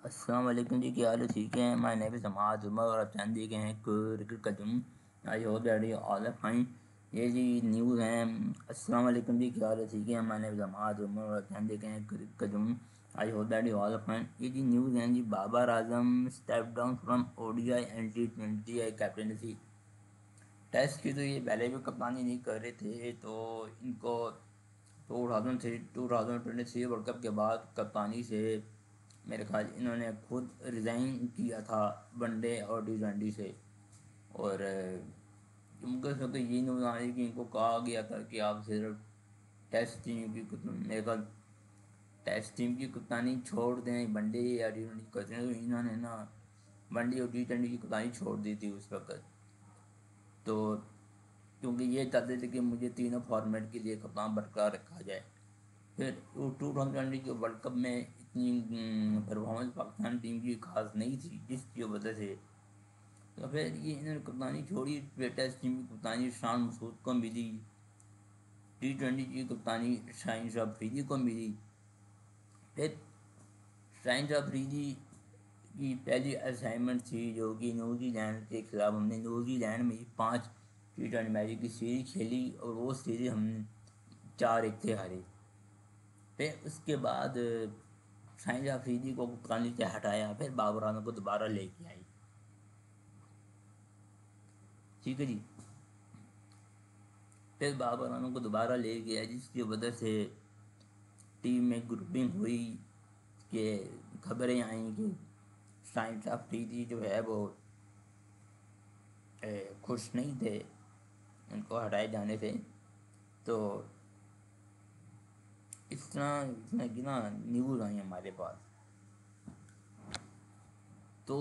السلام علیکم جی، کیا حال ہے؟ ٹھیک ہے. مائی نیم از سماعت عمر اور آپ جان دیے گئے ہیں کرکٹ کا جنون. I hope that you all are fine. یہ جی نیوز ہیں. السلام علیکم جی، کیا حال ہے؟ ٹھیک ہے. مائی نیم از سماعت عمر اور آپ جان دیے گئے ہیں کرکٹ کا جنون. I hope that you all are fine. یہ جی نیوز ہیں جی. Babar Azam step down from ODI and T20 captaincy. Test کی تو یہ پہلے بھی کپتانی نہیں کر رہے تھے، تو ان کو 2023 ورلڈ کپ کے بعد کپتانی سے میرے خیال انہوں نے خود ریزائن کیا تھا ون ڈے اور T20 سے. اور کیونکہ اس وقت یہ نیوز آ رہی کہ ان کو کہا گیا تھا کہ آپ صرف ٹیسٹ ٹیم کی میرے خیال ٹیسٹ ٹیم کی کپتانی چھوڑ دیں، ون ڈے یا T20 کرتے ہیں. تو انہوں نے نا ون ڈے اور T20 کی کپتانی چھوڑ دی تھی اس وقت. تو کیونکہ یہ چاہتے تھے کہ مجھے تینوں فارمیٹ کے لیے کپتان برقرار رکھا جائے. پھر 2020 کے ورلڈ کپ میں اتنی پرفارمنس پاکستان ٹیم کی خاص نہیں تھی، جس کی وجہ سے تو پھر یہ انہوں نے کپتانی چھوڑی. پھر ٹیسٹ ٹیم کی کپتانی شان مسعود کو ملی، T20 کی کپتانی شاہین شاہ افریدی کو ملی. پھر شاہین شاہ افریدی کی پہلی اسائنمنٹ تھی جو کہ نیوزی لینڈ کے خلاف ہم نے نیوزی لینڈ میں 5 T20 میچ کی سیریز کھیلی اور وہ سیریز ہم نے 4-1 سے ہارے. پھر اس کے بعد شاہین شاہ افریدی کو کپتانی سے ہٹایا، پھر بابر اعظم کو دوبارہ لے کے آئی. ٹھیک ہے جی. پھر بابر اعظم کو دوبارہ لے کے آئی، جس کی وجہ سے ٹیم میں گروپنگ ہوئی کہ خبریں آئیں کہ شاہین شاہ افریدی جو ہے وہ خوش نہیں تھے ان کو ہٹائے جانے سے. تو اس طرح کی نا نیوز آئی ہمارے پاس. تو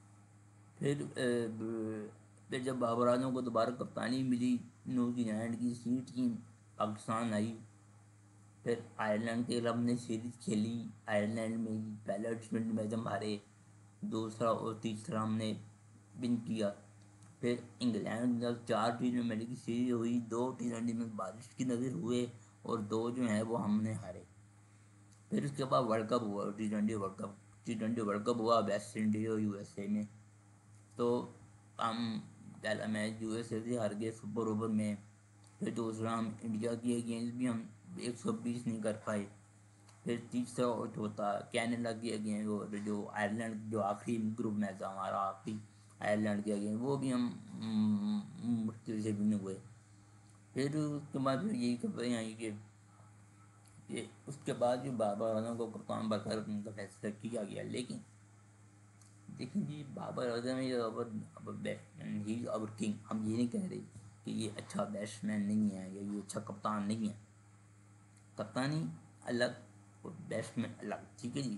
پھر جب بابر اعظم کو دوبارہ کپتانی ملی، نیوزی لینڈ کی سی ٹیم پاکستان آئی. پھر آئرلینڈ کے خلاف نے سیریز کھیلی، آئرلینڈ میں پہلا T20 میچ ہم ہارے، دوسرا اور تیسرا ہم نے ون کیا. پھر انگلینڈ جب 4 T20 میچ کی سیریز ہوئی، 2 T20 میں بارش کی نظر ہوئے اور 2 جو ہیں وہ ہم نے ہارے. پھر اس کے بعد ورلڈ کپ ہوا، T20 ورلڈ کپ ہوا ویسٹ انڈیز اور USA میں. تو ہم پہلا میچ USA سے ہار گئے سپر اوور میں. پھر دوسرا ہم انڈیا کی اگینسٹ بھی ہم 120 نہیں کر پائے. پھر تیسرا اور چوتھا کینیڈا کی اگینسٹ جو آئرلینڈ جو آخری گروپ میچ تھا ہمارا آخری آئرلینڈ کے اگینسٹ، وہ بھی ہم مشکل سے ون ہوئے. پھر اس کے بعد پھر یہی خبریں آئیں کہ اس کے بعد جو بابر اعظم کو کپتان برقرار رکھنے کا فیصلہ کیا گیا. لیکن دیکھیں جی، بابر اعظم ہی اور کنگ. ہم یہ نہیں کہہ رہے کہ یہ اچھا بیٹسمین نہیں ہے یا یہ اچھا کپتان نہیں ہے. کپتانی الگ اور بیٹسمین الگ، ٹھیک ہے جی.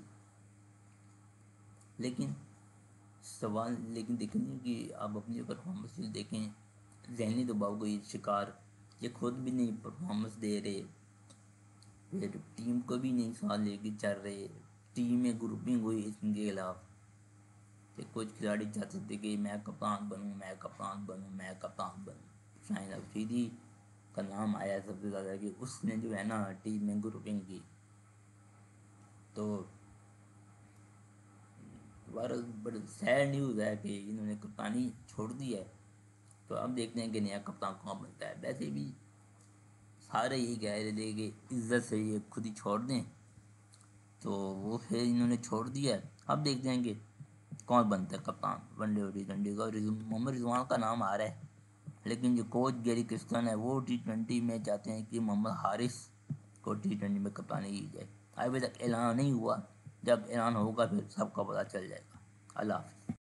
لیکن دیکھیں گے کہ آپ اپنی پرفارمنس دیکھیں، ذہنی دباؤ کا یہ شکار، یہ خود بھی نہیں پرفارمنس دے رہے، پھر ٹیم کو بھی نہیں ساتھ لے کے چل رہے. ٹیم میں گروپنگ ہوئی ان کے خلاف کہ کچھ کھلاڑی چاہتے تھے کہ میں کپتان بنوں. شاہین افریدی کا نام آیا سب سے زیادہ کہ اس نے جو ہے نا ٹیم میں گروپنگ کی. تو بڑی سیڈ نیوز ہے کہ انہوں نے کپتانی چھوڑ دی ہے. تو اب دیکھتے ہیں کہ نیا کپتان کون بنتا ہے. ویسے بھی سارے یہی کہہ رہے تھے کہ عزت سے یہ خود ہی چھوڑ دیں، تو وہ پھر انہوں نے چھوڑ دیا ہے. اب دیکھتے ہیں کہ کون بنتا ہے کپتان ون ڈے اور T20 کا. محمد رضوان کا نام آ رہا ہے، لیکن جو کوچ گیری کرسٹن ہے وہ T20 میں چاہتے ہیں کہ محمد حارث کو T20 میں کپتانی کی جائے. ابھی تک اعلان نہیں ہوا، جب اعلان ہوگا پھر سب کا پتہ چل جائے گا. اللہ حافظ.